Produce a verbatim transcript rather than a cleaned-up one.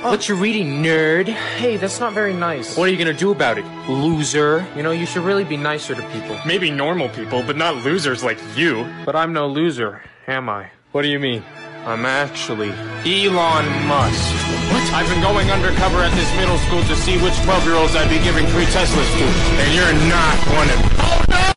What you reading, nerd? Hey, that's not very nice. What are you gonna do about it, loser? You know, you should really be nicer to people. Maybe normal people, but not losers like you. But I'm no loser, am I? What do you mean? I'm actually Elon Musk. What? I've been going undercover at this middle school to see which twelve-year-olds I'd be giving free Teslas to. And you're not one of them. Oh, no!